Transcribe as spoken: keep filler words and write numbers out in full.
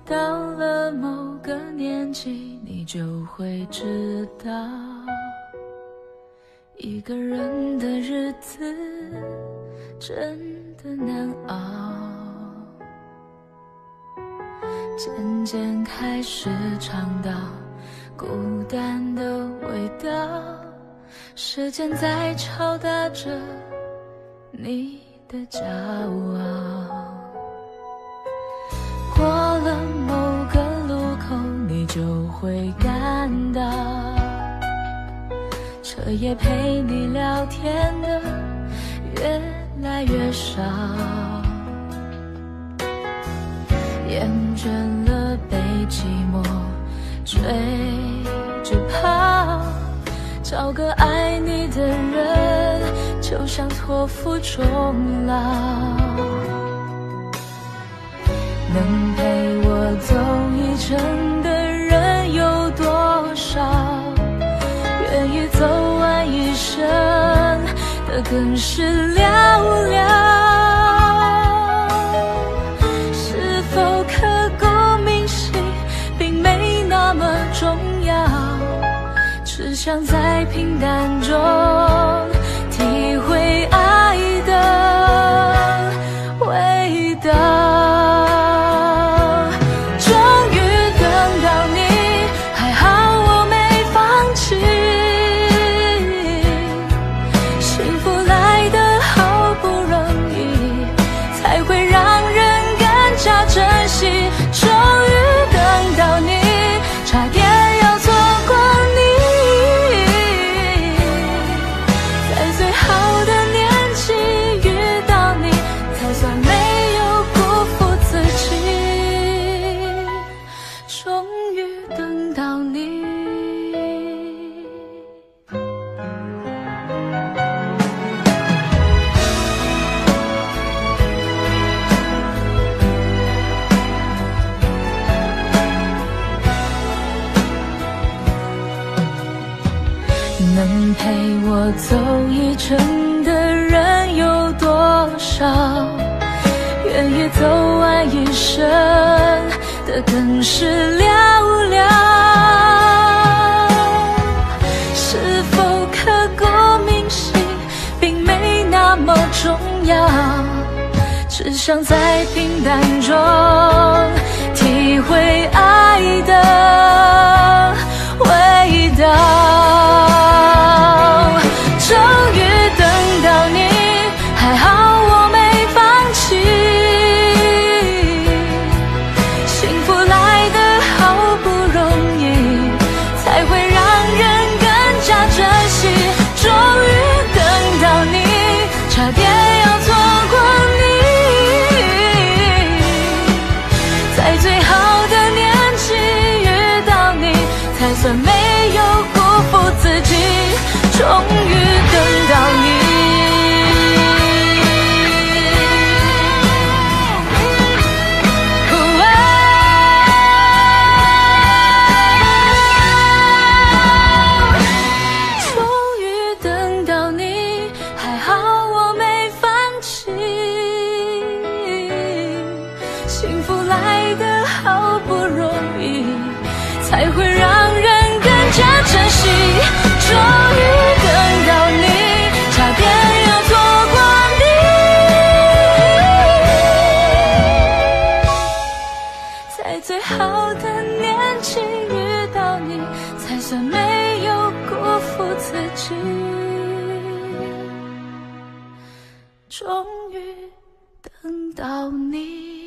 到了某个年纪，你就会知道，一个人的日子真的难熬。渐渐开始尝到孤单的味道，时间在敲打着你的骄傲。过了某个路口，你就会感到，彻夜陪你聊天的越来越少，厌倦了被寂寞追着跑，找个爱你的人就像托付终老。能陪我走一程的人有多少，愿意走完一生的更是寥寥。是否刻骨铭心并没那么重要，只想在平淡中体会爱的味道。能陪我走一程的人有多少，愿意走完一生的更是寥寥。是否刻骨铭心并没那么重要，只想在平淡中体会爱的味道。终于等到你，还好我没放弃，幸福来得好不容易，才会让人更加珍惜。终于等到你，差点要错过你，在最好的年纪遇到你，才算没有辜负自己。终于等到你，终于等到你，还好我没放弃，幸福来得好不容易，才会让人更加珍惜。终于等到你，差点要错过你，在最好的年纪遇到你，才算没有辜负自己。终于等到你。